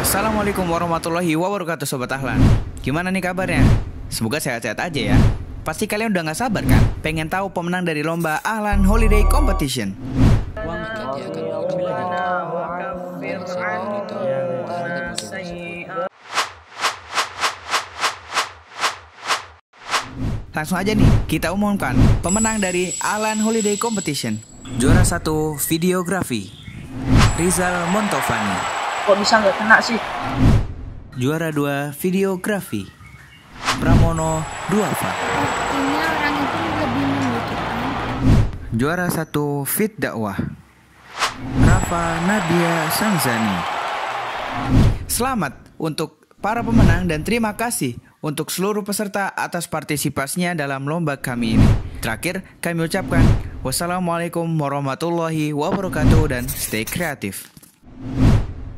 Assalamualaikum warahmatullahi wabarakatuh Sobat Ahlan. Gimana nih kabarnya? Semoga sehat-sehat aja ya. Pasti kalian udah gak sabar kan? Pengen tahu pemenang dari lomba Ahlan Holiday Competition. Langsung aja nih, kita umumkan pemenang dari Ahlan Holiday Competition. Juara 1 videografi, Rizal Montovani. Kok bisa nggak kena sih? Juara 2 videografi, Pramono Duafa. Ini orang itu lebih membutuhkan. Juara 1 fit dakwah, Rafa Nadia Sanzani. Selamat untuk para pemenang dan terima kasih untuk seluruh peserta atas partisipasinya dalam lomba kami ini. Terakhir, kami ucapkan wassalamualaikum warahmatullahi wabarakatuh dan stay kreatif.